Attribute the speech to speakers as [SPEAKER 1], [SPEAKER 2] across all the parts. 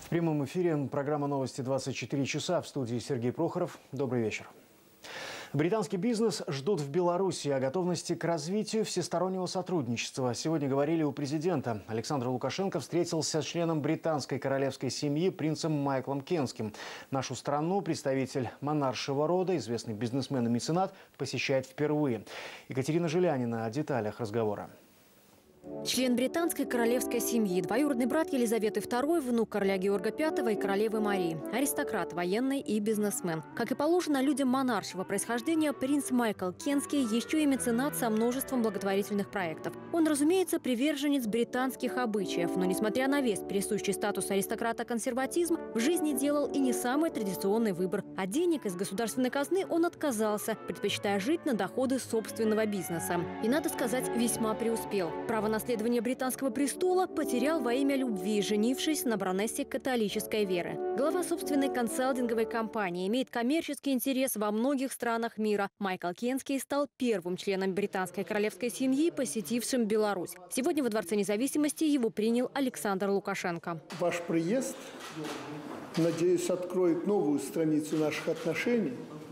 [SPEAKER 1] В прямом эфире программа «Новости 24 часа». В студии Сергей Прохоров. Добрый вечер. Британский бизнес ждут в Беларуси о готовности к развитию всестороннего сотрудничества. Сегодня говорили у президента. Александр Лукашенко встретился с членом британской королевской семьи принцем Майклом Кенским. Нашу страну представитель монаршего рода, известный бизнесмен и меценат, посещает впервые. Екатерина Жилянина о деталях разговора.
[SPEAKER 2] Член британской королевской семьи, двоюродный брат Елизаветы II, внук короля Георга V и королевы Марии, аристократ, военный и бизнесмен. Как и положено людям монаршего происхождения, принц Майкл Кенский еще и меценат со множеством благотворительных проектов. Он, разумеется, приверженец британских обычаев, но, несмотря на весь присущий статус аристократа-консерватизм, в жизни делал и не самый традиционный выбор. От денег из государственной казны он отказался, предпочитая жить на доходы собственного бизнеса. И, надо сказать, весьма преуспел. Право наследование британского престола потерял во имя любви, женившись на баронессе католической веры. Глава собственной консалтинговой компании имеет коммерческий интерес во многих странах мира. Майкл Кенский стал первым членом британской королевской семьи, посетившим Беларусь. Сегодня во Дворце независимости его принял Александр Лукашенко.
[SPEAKER 3] Ваш приезд, надеюсь, откроет новую страницу наших отношений.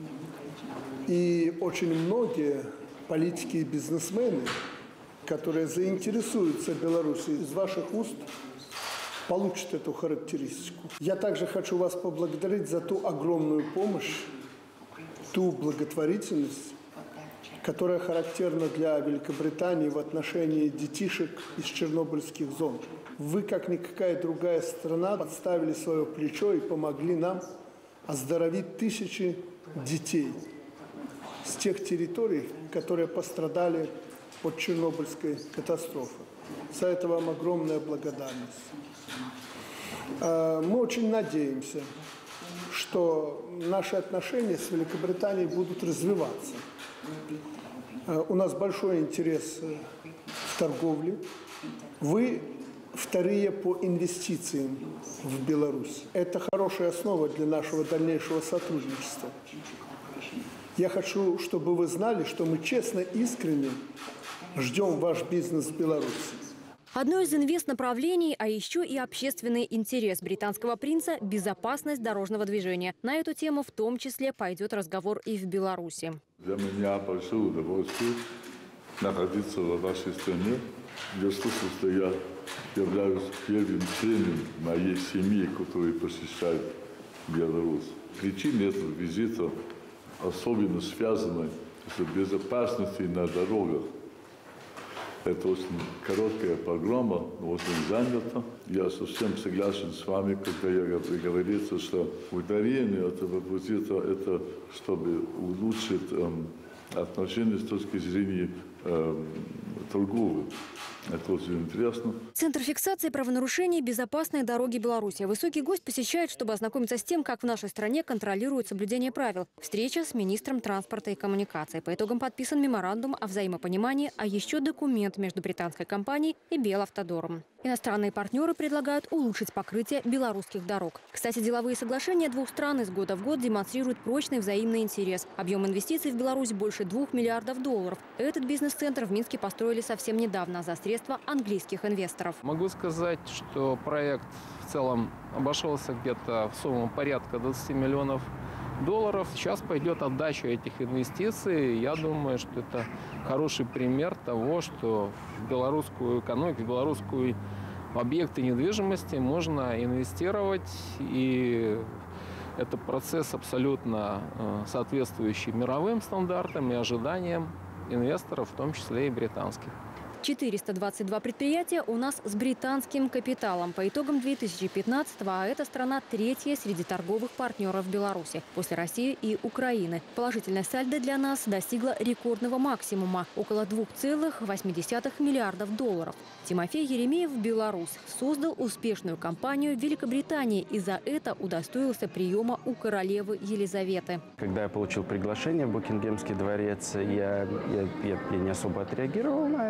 [SPEAKER 3] И очень многие политики и бизнесмены, которые заинтересуются Беларусью, из ваших уст получат эту характеристику. Я также хочу вас поблагодарить за ту огромную помощь, ту благотворительность, которая характерна для Великобритании в отношении детишек из чернобыльских зон. Вы, как никакая другая страна, подставили свое плечо и помогли нам оздоровить тысячи детей с тех территорий, которые пострадали от Чернобыльской катастрофы. За это вам огромная благодарность. Мы очень надеемся, что наши отношения с Великобританией будут развиваться. У нас большой интерес в торговле. Вы вторые по инвестициям в Беларусь. Это хорошая основа для нашего дальнейшего сотрудничества. Я хочу, чтобы вы знали, что мы честно, искренне ждем ваш бизнес в Беларуси.
[SPEAKER 2] Одно из инвестнаправлений, а еще и общественный интерес британского принца – безопасность дорожного движения. На эту тему в том числе пойдет разговор и в Беларуси.
[SPEAKER 4] Для меня большое удовольствие находиться в вашей стране. Я слышал, что я являюсь первым членом моей семьи, который посещает Беларусь. Причина этого визита особенно связана с безопасностью на дорогах. Это очень короткая программа, но очень занята. Я совсем согласен с вами, когда говорится, что ударение этого визита – это чтобы улучшить отношения с точки зрения торговли. Это очень интересно.
[SPEAKER 2] Центр фиксации правонарушений «Безопасные дороги Беларуси». Высокий гость посещает, чтобы ознакомиться с тем, как в нашей стране контролируют соблюдение правил. Встреча с министром транспорта и коммуникаций. По итогам подписан меморандум о взаимопонимании, а еще документ между британской компанией и Белавтодором. Иностранные партнеры предлагают улучшить покрытие белорусских дорог. Кстати, деловые соглашения двух стран из года в год демонстрируют прочный взаимный интерес. Объем инвестиций в Беларусь больше $2 миллиардов. Этот бизнес-центр в Минске построили совсем недавно за средства английских инвесторов.
[SPEAKER 5] Могу сказать, что проект в целом обошелся где-то в сумму порядка $20 миллионов. Сейчас пойдет отдача этих инвестиций. Я думаю, что это хороший пример того, что в белорусскую экономику, в белорусскую объекты недвижимости можно инвестировать. И это процесс абсолютно соответствующий мировым стандартам и ожиданиям инвесторов, в том числе и британских.
[SPEAKER 2] 422 предприятия у нас с британским капиталом. По итогам 2015-го, а эта страна третья среди торговых партнеров Беларуси, после России и Украины. Положительная сальдо для нас достигла рекордного максимума – около $2,8 миллиардов. Тимофей Еремеев, белорус, создал успешную компанию в Великобритании и за это удостоился приема у королевы Елизаветы.
[SPEAKER 6] Когда я получил приглашение в Букингемский дворец, я не особо отреагировал на это, но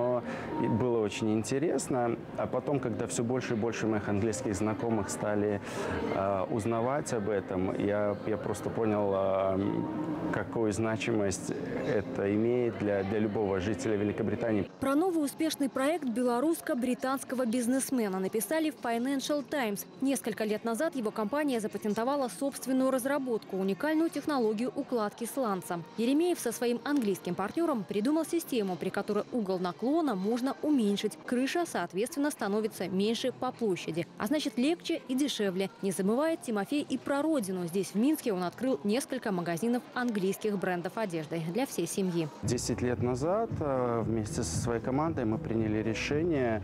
[SPEAKER 6] но было очень интересно. А потом, когда все больше и больше моих английских знакомых стали узнавать об этом, я просто понял, какую значимость это имеет для любого жителя Великобритании.
[SPEAKER 2] Про новый успешный проект белорусско-британского бизнесмена написали в Financial Times. Несколько лет назад его компания запатентовала собственную разработку – уникальную технологию укладки сланца. Еремеев со своим английским партнером придумал систему, при которой угол наклона можно уменьшить. Крыша, соответственно, становится меньше по площади, а значит легче и дешевле. Не забывает Тимофей и про родину. Здесь, в Минске, он открыл несколько магазинов английских брендов одежды для всей семьи.
[SPEAKER 6] 10 лет назад вместе со своей командой мы приняли решение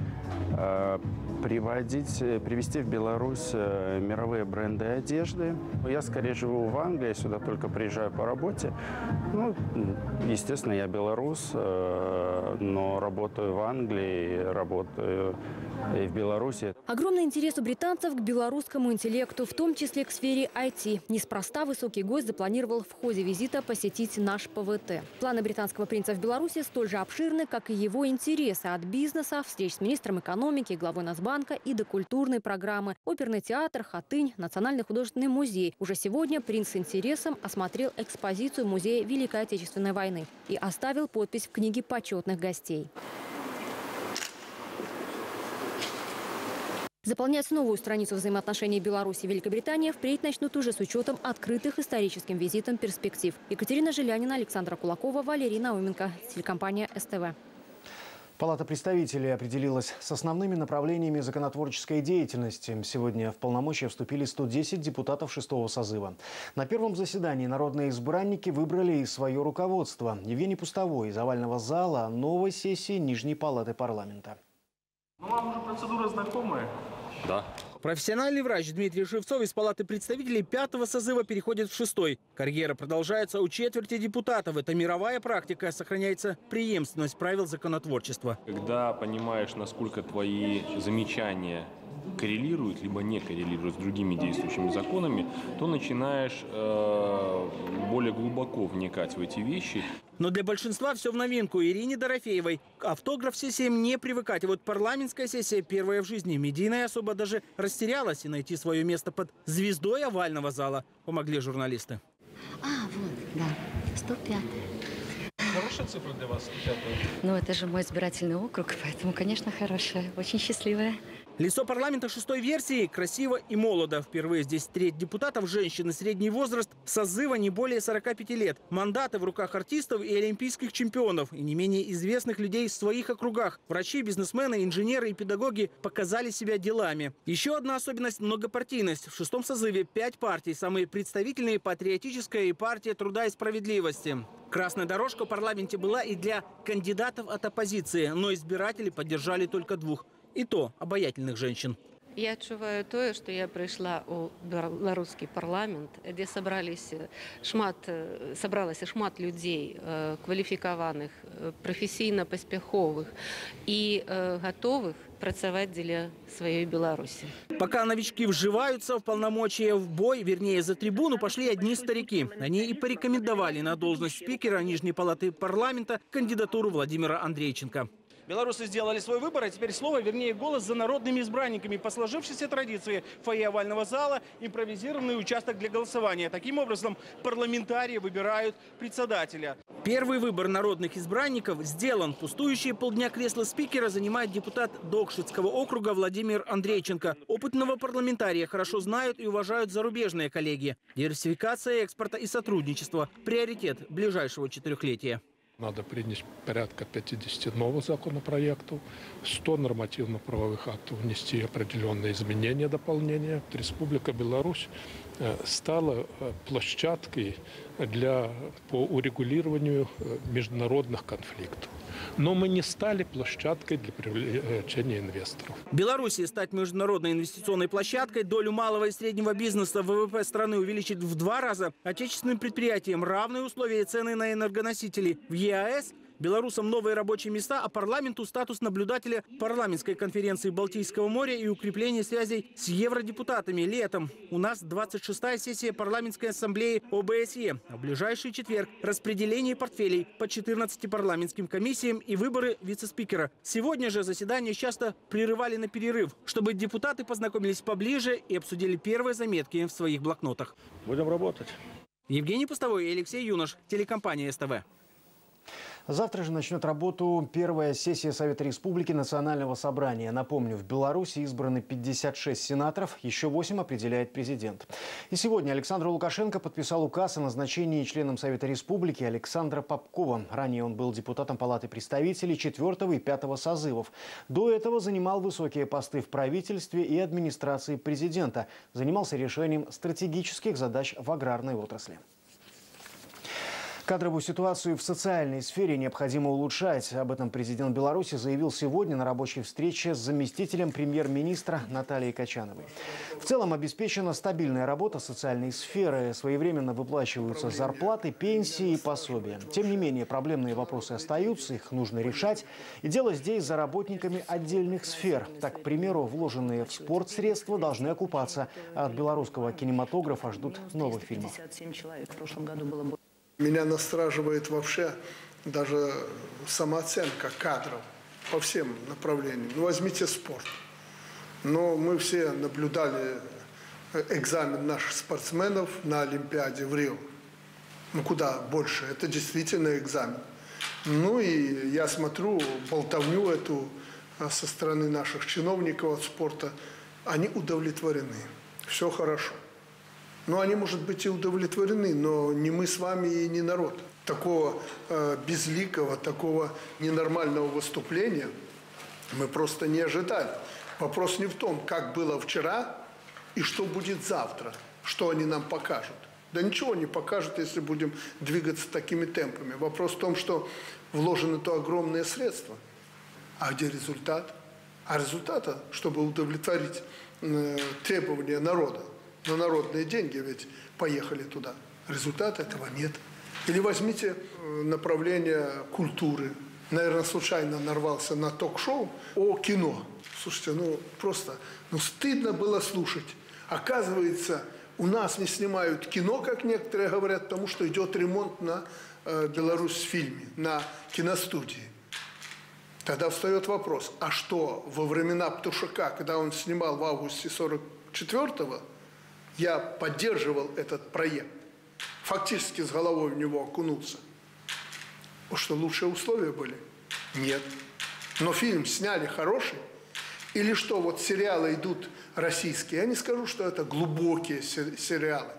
[SPEAKER 6] привезти в Беларусь мировые бренды одежды. Я скорее живу в Англии, сюда только приезжаю по работе. Ну, естественно, я белорус, но работаю в Англии, работаю и в Беларуси.
[SPEAKER 2] Огромный интерес у британцев к белорусскому интеллекту, в том числе к сфере IT. Неспроста высокий гость запланировал в ходе визита посетить наш ПВТ. Планы британского принца в Беларуси столь же обширны, как и его интересы от бизнеса, встреч с министром экономики, главой Нацбанка и до культурной программы. Оперный театр, Хатынь, Национальный художественный музей. Уже сегодня принц с интересом осмотрел экспозицию Музея Великой Отечественной войны и оставил подпись в книге почетных гостей. Заполнять новую страницу взаимоотношений Беларуси и Великобритании впредь начнут уже с учетом открытых историческим визитом перспектив. Екатерина Жилянина, Александра Кулакова, Валерий Науменко, телекомпания СТВ.
[SPEAKER 1] Палата представителей определилась с основными направлениями законотворческой деятельности. Сегодня в полномочия вступили 110 депутатов 6-го созыва. На первом заседании народные избранники выбрали и свое руководство. Евгений Пустовой из овального зала новой сессии Нижней палаты парламента.
[SPEAKER 7] Ну, вам уже процедура знакомая?
[SPEAKER 8] Да.
[SPEAKER 7] Профессиональный врач Дмитрий Шевцов из Палаты представителей 5-го созыва переходит в 6-й. Карьера продолжается у четверти депутатов. Это мировая практика. Сохраняется преемственность правил законотворчества.
[SPEAKER 8] Когда понимаешь, насколько твои замечания коррелируют, либо не коррелируют с другими действующими законами, то начинаешь более глубоко вникать в эти вещи.
[SPEAKER 7] Но для большинства все в новинку. Ирине Дорофеевой автограф сессиям не привыкать. И вот парламентская сессия первая в жизни. Медийная особо даже растерялась, и найти свое место под звездой овального зала помогли журналисты.
[SPEAKER 9] Вот, да, 105-я.
[SPEAKER 7] Хорошая цифра для вас, 105-я?
[SPEAKER 9] Ну, это же мой избирательный округ, поэтому, конечно, хорошая. Очень счастливая.
[SPEAKER 7] Лицо парламента 6-й версии красиво и молодо. Впервые здесь треть депутатов – женщины. Средний возраст созыва не более 45 лет. Мандаты в руках артистов и олимпийских чемпионов. И не менее известных людей в своих округах. Врачи, бизнесмены, инженеры и педагоги показали себя делами. Еще одна особенность – многопартийность. В 6-м созыве 5 партий. Самые представительные – Патриотическая и партия Труда и Справедливости. Красная дорожка в парламенте была и для кандидатов от оппозиции. Но избиратели поддержали только 2. И то обаятельных женщин.
[SPEAKER 10] Я адчуваю тое, што я прыйшла ў беларускі парламент, дзе сабралася шмат людзей кваліфікаваных, прафесійна паспяховых і гатовых працаваць дзеля сваёй Беларусі.
[SPEAKER 7] Пока новички вживаются в полномочия в бой, вернее, за трибуну пошли одни старики. Они и порекомендовали на должность спикера Нижней палаты парламента кандидатуру Владимира Андрейченко. Белорусы сделали свой выбор, а теперь слово, вернее голос за народными избранниками. По сложившейся традиции фойе овального зала импровизированный участок для голосования. Таким образом, парламентарии выбирают председателя. Первый выбор народных избранников сделан. Пустующие полдня кресла спикера занимает депутат Докшицкого округа Владимир Андрейченко. Опытного парламентария хорошо знают и уважают зарубежные коллеги. Диверсификация экспорта и сотрудничество – приоритет ближайшего 4-летия.
[SPEAKER 11] Надо принять порядка 50 новых законопроектов, 100 нормативно-правовых актов, внести определенные изменения, дополнения. Республика Беларусь стала площадкой по урегулированию международных конфликтов. Но мы не стали площадкой для привлечения инвесторов.
[SPEAKER 7] Белоруссии стать международной инвестиционной площадкой, долю малого и среднего бизнеса в ВВП страны увеличить в 2 раза, отечественным предприятиям равные условия и цены на энергоносители в ЕАЭс Белорусам новые рабочие места, а парламенту статус наблюдателя парламентской конференции Балтийского моря и укрепление связей с евродепутатами. Летом у нас 26-я сессия парламентской ассамблеи ОБСЕ. А в ближайший четверг распределение портфелей по 14 парламентским комиссиям и выборы вице-спикера. Сегодня же заседания часто прерывали на перерыв, чтобы депутаты познакомились поближе и обсудили первые заметки в своих блокнотах.
[SPEAKER 12] Будем работать.
[SPEAKER 7] Евгений Постовой и Алексей Юнош, телекомпания СТВ.
[SPEAKER 1] Завтра же начнет работу первая сессия Совета Республики Национального собрания. Напомню, в Беларуси избраны 56 сенаторов, еще 8 определяет президент. И сегодня Александр Лукашенко подписал указ о назначении членом Совета Республики Александра Попкова. Ранее он был депутатом Палаты представителей 4 и 5 созывов. До этого занимал высокие посты в правительстве и администрации президента. Занимался решением стратегических задач в аграрной отрасли. Кадровую ситуацию в социальной сфере необходимо улучшать. Об этом президент Беларуси заявил сегодня на рабочей встрече с заместителем премьер-министра Натальей Качановой. В целом обеспечена стабильная работа социальной сферы. Своевременно выплачиваются зарплаты, пенсии и пособия. Тем не менее, проблемные вопросы остаются, их нужно решать. И дело здесь за работниками отдельных сфер. Так, к примеру, вложенные в спорт средства должны окупаться. А от белорусского кинематографа ждут новых фильмов.
[SPEAKER 3] Меня настораживает вообще даже самооценка кадров по всем направлениям. Ну, возьмите спорт. Но мы все наблюдали экзамен наших спортсменов на Олимпиаде в Рио. Ну, куда больше? Это действительно экзамен. Ну, и я смотрю болтовню эту со стороны наших чиновников от спорта. Они удовлетворены. Все хорошо. Ну, они, может быть, и удовлетворены, но не мы с вами и не народ. Такого безликого, такого ненормального выступления мы просто не ожидали. Вопрос не в том, как было вчера и что будет завтра, что они нам покажут. Да ничего не покажут, если будем двигаться такими темпами. Вопрос в том, что вложены то огромные средства. А где результат? А результата, чтобы удовлетворить требования народа, но народные деньги ведь поехали туда. Результата этого нет. Или возьмите направление культуры. Наверное, случайно нарвался на ток-шоу о кино. Слушайте, ну просто стыдно было слушать. Оказывается, у нас не снимают кино, как некоторые говорят, потому что идет ремонт на Беларусьфильме, на киностудии. Тогда встает вопрос, а что во времена Птушака, когда он снимал в августе 44-го, я поддерживал этот проект, фактически с головой в него окунулся. Что, лучшие условия были? Нет. Но фильм сняли хороший. Или что, вот сериалы идут российские. Я не скажу, что это глубокие сериалы.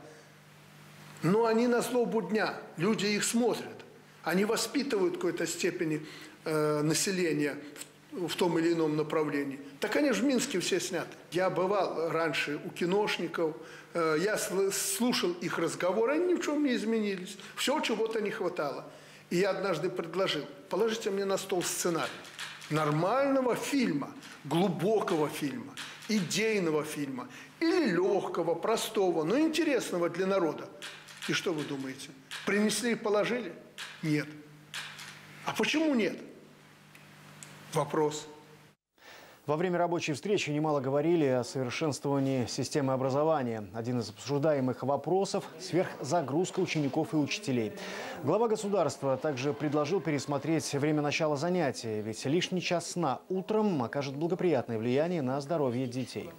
[SPEAKER 3] Но они на злобу дня. Люди их смотрят. Они воспитывают в какой-то степени население в том или ином направлении. Так они же в Минске все сняты. Я бывал раньше у киношников, я слушал их разговоры, они ни в чем не изменились. Все, чего-то не хватало. И я однажды предложил, положите мне на стол сценарий нормального фильма, глубокого фильма, идейного фильма, или легкого, простого, но интересного для народа. И что вы думаете? Принесли и положили? Нет. А почему нет? Вопрос.
[SPEAKER 1] Во время рабочей встречи немало говорили о совершенствовании системы образования. Один из обсуждаемых вопросов – сверхзагрузка учеников и учителей. Глава государства также предложил пересмотреть время начала занятий, ведь лишний час сна утром окажет благоприятное влияние на здоровье детей.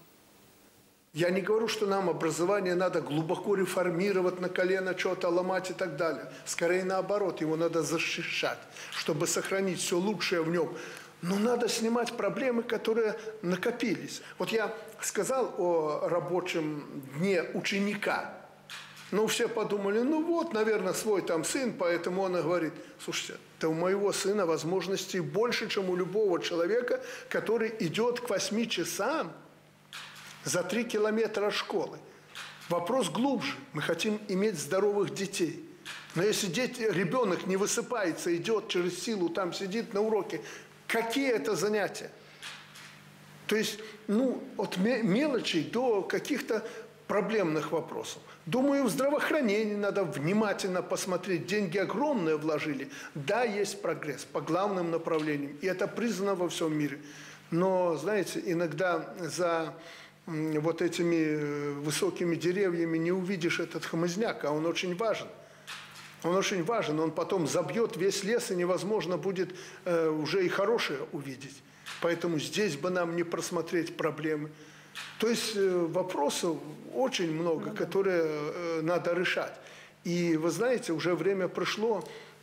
[SPEAKER 3] Я не говорю, что нам образование надо глубоко реформировать, на колено что-то ломать и так далее. Скорее наоборот, его надо защищать, чтобы сохранить все лучшее в нем. Но надо снимать проблемы, которые накопились. Вот я сказал о рабочем дне ученика. Ну, все подумали, ну вот, наверное, свой там сын, поэтому он и говорит, слушайте, да у моего сына возможностей больше, чем у любого человека, который идет к 8 часам за 3 километра от школы. Вопрос глубже. Мы хотим иметь здоровых детей. Но если ребенок не высыпается, идет через силу, там сидит на уроке, какие это занятия? То есть, от мелочей до каких-то проблемных вопросов. Думаю, в здравоохранении надо внимательно посмотреть. Деньги огромные вложили. Да, есть прогресс по главным направлениям. И это признано во всем мире. Но, знаете, иногда за вот этими высокими деревьями не увидишь этот хмызняк, а он очень важен. Он очень важен, он потом забьет весь лес, и невозможно будет уже и хорошее увидеть. Поэтому здесь бы нам не просмотреть проблемы. То есть вопросов очень много, которые надо решать. И вы знаете, уже время пришло,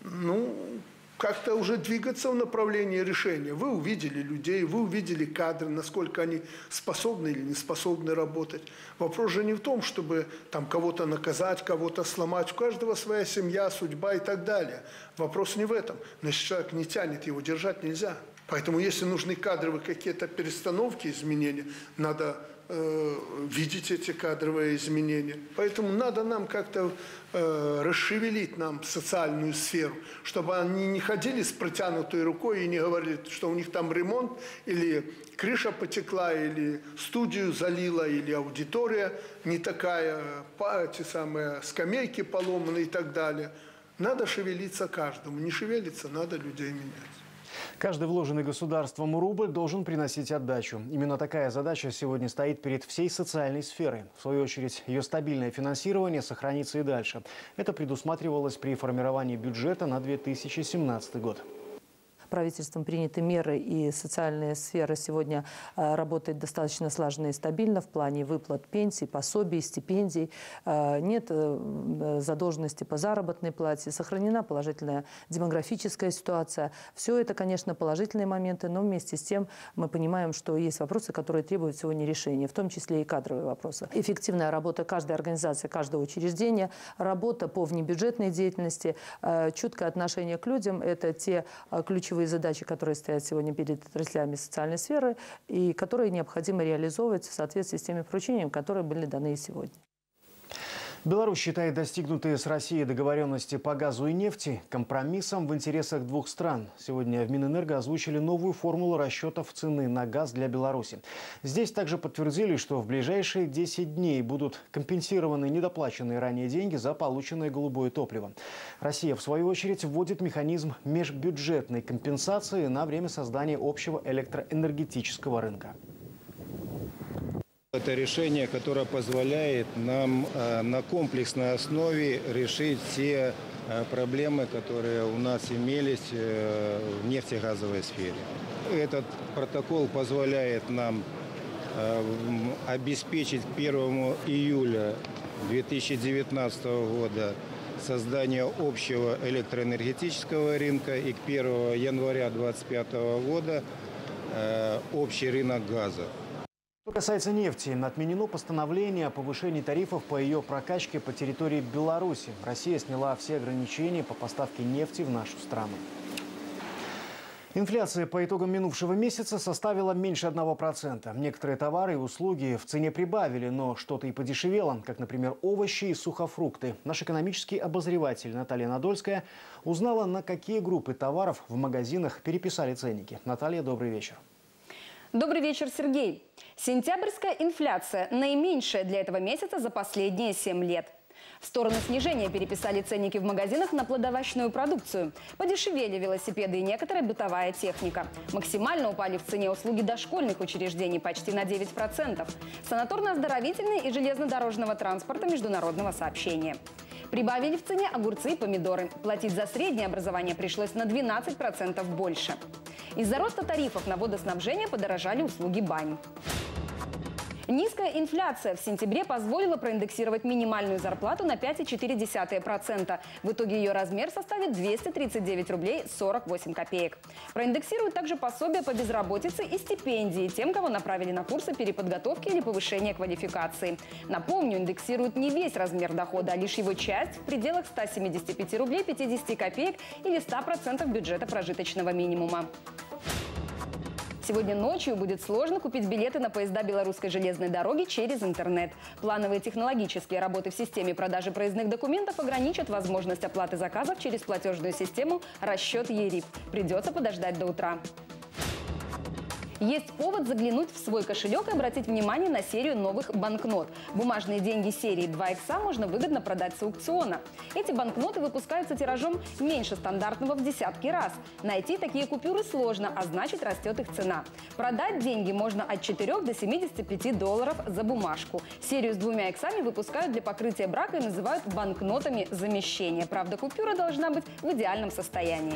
[SPEAKER 3] как-то уже двигаться в направлении решения. Вы увидели людей, вы увидели кадры, насколько они способны или не способны работать. Вопрос же не в том, чтобы там кого-то наказать, кого-то сломать. У каждого своя семья, судьба и так далее. Вопрос не в этом. Но если человек не тянет, его держать нельзя. Поэтому если нужны кадровые какие-то перестановки, изменения, надо видеть эти кадровые изменения. Поэтому надо нам как-то расшевелить нам социальную сферу, чтобы они не ходили с протянутой рукой и не говорили, что у них там ремонт, или крыша потекла, или студию залила, или аудитория не такая, эти самые скамейки поломаны и так далее. Надо шевелиться каждому. Не шевелиться, надо людей менять.
[SPEAKER 1] Каждый вложенный государством рубль должен приносить отдачу. Именно такая задача сегодня стоит перед всей социальной сферой. В свою очередь, ее стабильное финансирование сохранится и дальше. Это предусматривалось при формировании бюджета на 2017 год.
[SPEAKER 12] Правительством приняты меры, и социальная сфера сегодня работает достаточно слаженно и стабильно в плане выплат пенсий, пособий, стипендий. Нет задолженности по заработной плате, сохранена положительная демографическая ситуация. Все это, конечно, положительные моменты, но вместе с тем мы понимаем, что есть вопросы, которые требуют сегодня решения, в том числе и кадровые вопросы. Эффективная работа каждой организации, каждого учреждения, работа по внебюджетной деятельности, чуткое отношение к людям – это те ключевые задачи, которые стоят сегодня перед отраслями социальной сферы и которые необходимо реализовывать в соответствии с теми поручениями, которые были даны и сегодня.
[SPEAKER 1] Беларусь считает достигнутые с Россией договоренности по газу и нефти компромиссом в интересах двух стран. Сегодня в Минэнерго озвучили новую формулу расчетов цены на газ для Беларуси. Здесь также подтвердили, что в ближайшие 10 дней будут компенсированы недоплаченные ранее деньги за полученное голубое топливо. Россия, в свою очередь, вводит механизм межбюджетной компенсации на время создания общего электроэнергетического рынка.
[SPEAKER 13] Это решение, которое позволяет нам на комплексной основе решить все проблемы, которые у нас имелись в нефтегазовой сфере. Этот протокол позволяет нам обеспечить к 1 июля 2019 года создание общего электроэнергетического рынка и к 1 января 2025 года общий рынок газа.
[SPEAKER 1] Что касается нефти, отменено постановление о повышении тарифов по ее прокачке по территории Беларуси. Россия сняла все ограничения по поставке нефти в нашу страну. Инфляция по итогам минувшего месяца составила меньше 1%. Некоторые товары и услуги в цене прибавили, но что-то и подешевело, как, например, овощи и сухофрукты. Наш экономический обозреватель Наталья Надольская узнала, на какие группы товаров в магазинах переписали ценники. Наталья, добрый вечер.
[SPEAKER 14] Добрый вечер, Сергей. Сентябрьская инфляция наименьшая для этого месяца за последние 7 лет. В сторону снижения переписали ценники в магазинах на плодовочную продукцию. Подешевели велосипеды и некоторая бытовая техника. Максимально упали в цене услуги дошкольных учреждений почти на 9%. Санаторно-оздоровительные и железнодорожного транспорта международного сообщения. Прибавили в цене огурцы и помидоры. Платить за среднее образование пришлось на 12% больше. Из-за роста тарифов на водоснабжение подорожали услуги бань. Низкая инфляция в сентябре позволила проиндексировать минимальную зарплату на 5,4%. В итоге ее размер составит 239 рублей 48 копеек. Проиндексируют также пособия по безработице и стипендии тем, кого направили на курсы переподготовки или повышения квалификации. Напомню, индексируют не весь размер дохода, а лишь его часть в пределах 175 рублей 50 копеек или 100% бюджета прожиточного минимума. Сегодня ночью будет сложно купить билеты на поезда Белорусской железной дороги через интернет. Плановые технологические работы в системе продажи проездных документов ограничат возможность оплаты заказов через платежную систему «Расчет ЕРИП». Придется подождать до утра. Есть повод заглянуть в свой кошелек и обратить внимание на серию новых банкнот. Бумажные деньги серии 2 икса можно выгодно продать с аукциона. Эти банкноты выпускаются тиражом меньше стандартного в десятки раз. Найти такие купюры сложно, а значит растет их цена. Продать деньги можно от 4 до 75 долларов за бумажку. Серию с 2 иксами выпускают для покрытия брака и называют банкнотами замещения. Правда, купюра должна быть в идеальном состоянии.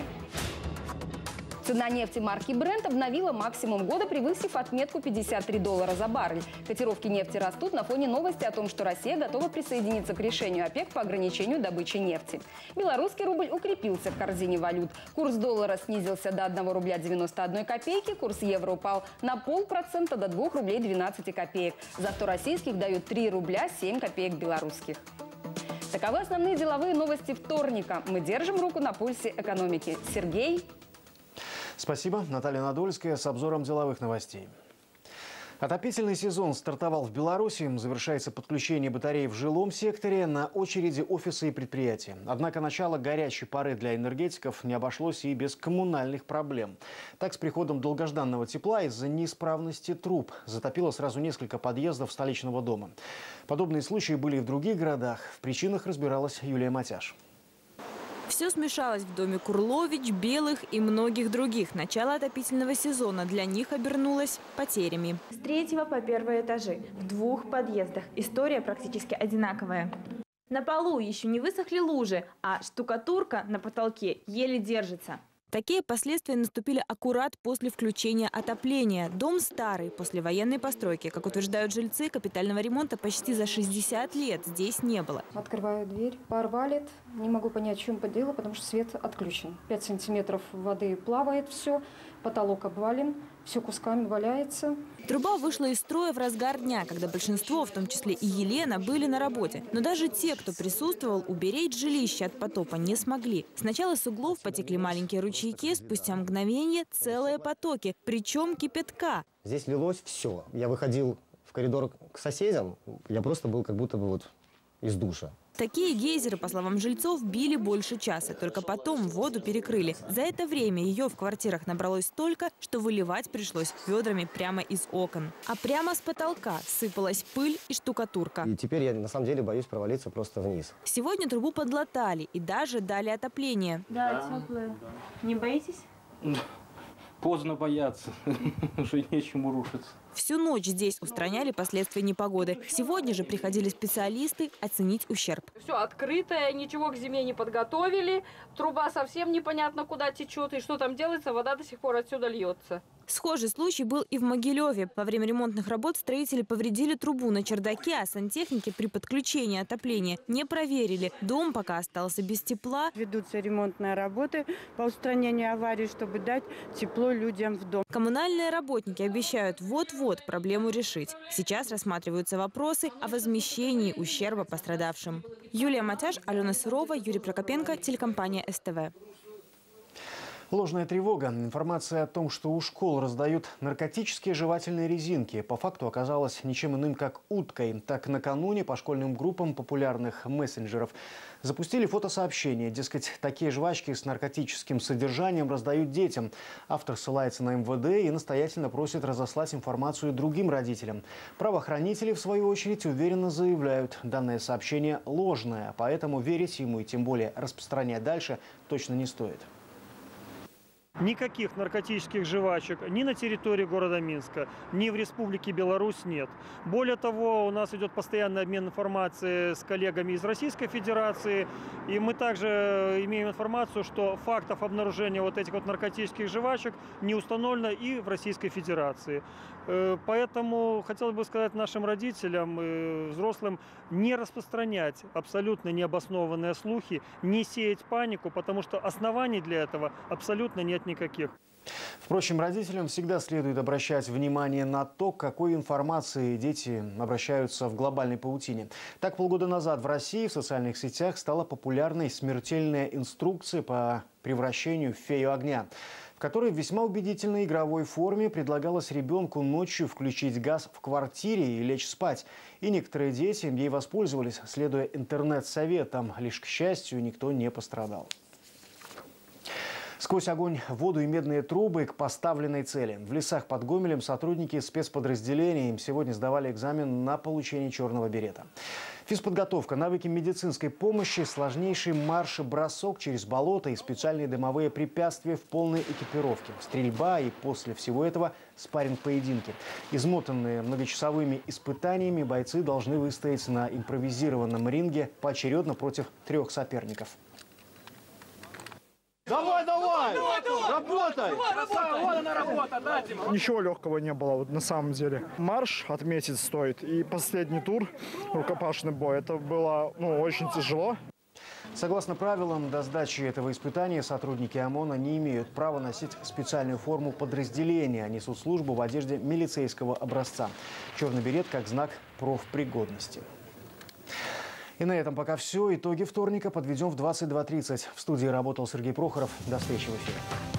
[SPEAKER 14] Цена нефти марки Brent обновила максимум года, превысив отметку 53 доллара за баррель. Котировки нефти растут на фоне новости о том, что Россия готова присоединиться к решению ОПЕК по ограничению добычи нефти. Белорусский рубль укрепился в корзине валют. Курс доллара снизился до 1 рубля 91 копейки, курс евро упал на 0,5% до 2 рублей 12 копеек. За 100 российских дают 3 рубля 7 копеек белорусских. Таковы основные деловые новости вторника. Мы держим руку на пульсе экономики. Сергей.
[SPEAKER 1] Спасибо. Наталья Надольская с обзором деловых новостей. Отопительный сезон стартовал в Беларуси. Завершается подключение батарей в жилом секторе. На очереди офисы и предприятия. Однако начало горячей поры для энергетиков не обошлось и без коммунальных проблем. Так, с приходом долгожданного тепла из-за неисправности труб затопило сразу несколько подъездов столичного дома. Подобные случаи были и в других городах. В причинах разбиралась Юлия Матяш.
[SPEAKER 15] Все смешалось в доме Курлович, Белых и многих других. Начало отопительного сезона для них обернулось потерями.
[SPEAKER 16] С 3-го по 1 этажи в 2 подъездах. История практически одинаковая. На полу еще не высохли лужи, а штукатурка на потолке еле держится.
[SPEAKER 15] Такие последствия наступили аккурат после включения отопления. Дом старый, после военной постройки. Как утверждают жильцы, капитального ремонта почти за 60 лет здесь не было.
[SPEAKER 17] Открываю дверь, пар валит. Не могу понять, в чем дело, потому что свет отключен. 5 сантиметров воды плавает все, потолок обвален, все кусками валяется.
[SPEAKER 15] Труба вышла из строя в разгар дня, когда большинство, в том числе и Елена, были на работе. Но даже те, кто присутствовал, уберечь жилище от потопа не смогли. Сначала с углов потекли маленькие ручейки, спустя мгновение целые потоки, причем кипятка.
[SPEAKER 18] Здесь лилось все. Я выходил в коридор к соседям, я просто был как будто бы вот из душа.
[SPEAKER 15] Такие гейзеры, по словам жильцов, били больше часа. Только потом воду перекрыли. За это время ее в квартирах набралось столько, что выливать пришлось ведрами прямо из окон. А прямо с потолка сыпалась пыль и штукатурка.
[SPEAKER 18] И теперь я на самом деле боюсь провалиться просто вниз.
[SPEAKER 15] Сегодня трубу подлатали и даже дали отопление.
[SPEAKER 16] Да, теплая. Не боитесь?
[SPEAKER 19] Поздно бояться, уже нечему рушиться.
[SPEAKER 15] Всю ночь здесь устраняли последствия непогоды. Сегодня же приходили специалисты оценить ущерб.
[SPEAKER 20] Все открытое, ничего к зиме не подготовили. Труба совсем непонятно куда течет и что там делается, вода до сих пор отсюда льется.
[SPEAKER 15] Схожий случай был и в Могилеве. Во время ремонтных работ строители повредили трубу на чердаке, а сантехники при подключении отопления не проверили. Дом пока остался без тепла.
[SPEAKER 21] Ведутся ремонтные работы по устранению аварий, чтобы дать тепло людям в дом.
[SPEAKER 15] Коммунальные работники обещают вот-вот проблему решить. Сейчас рассматриваются вопросы о возмещении ущерба пострадавшим. Юлия Матяш, Алена Сырова, Юрий Прокопенко, телекомпания СТВ.
[SPEAKER 1] Ложная тревога. Информация о том, что у школ раздают наркотические жевательные резинки, по факту оказалась ничем иным, как уткой. Так, накануне по школьным группам популярных мессенджеров запустили фотосообщение. Дескать, такие жвачки с наркотическим содержанием раздают детям. Автор ссылается на МВД и настоятельно просит разослать информацию другим родителям. Правоохранители, в свою очередь, уверенно заявляют, данное сообщение ложное, поэтому верить ему и тем более распространять дальше точно не стоит.
[SPEAKER 22] Никаких наркотических жвачек ни на территории города Минска, ни в Республике Беларусь нет. Более того, у нас идет постоянный обмен информацией с коллегами из Российской Федерации. И мы также имеем информацию, что фактов обнаружения вот этих вот наркотических жвачек не установлено и в Российской Федерации. Поэтому хотелось бы сказать нашим родителям и взрослым не распространять абсолютно необоснованные слухи, не сеять панику, потому что оснований для этого абсолютно нет никаких.
[SPEAKER 1] Впрочем, родителям всегда следует обращать внимание на то, к какой информации дети обращаются в глобальной паутине. Так, полгода назад в России в социальных сетях стала популярной смертельная инструкция по превращению в фею огня, в которой в весьма убедительной игровой форме предлагалось ребенку ночью включить газ в квартире и лечь спать. И некоторые дети ей воспользовались, следуя интернет-советам. Лишь, к счастью, никто не пострадал. Сквозь огонь, воду и медные трубы к поставленной цели. В лесах под Гомелем сотрудники спецподразделений сегодня сдавали экзамен на получение черного берета. Физподготовка, навыки медицинской помощи, сложнейший марш-бросок через болото и специальные дымовые препятствия в полной экипировке. Стрельба и после всего этого спарринг-поединки. Измотанные многочасовыми испытаниями бойцы должны выстоять на импровизированном ринге поочередно против 3 соперников.
[SPEAKER 4] Давай, давай! Работай! Вот она работа, да, Тима? Ничего легкого не было, вот на самом деле. Марш отметить стоит. И последний тур, рукопашный бой, это было очень тяжело.
[SPEAKER 1] Согласно правилам, до сдачи этого испытания сотрудники ОМОНа не имеют права носить специальную форму подразделения. Они несут службу в одежде милицейского образца. Черный берет как знак профпригодности. И на этом пока все. Итоги вторника подведем в 22:30. В студии работал Сергей Прохоров. До встречи в эфире.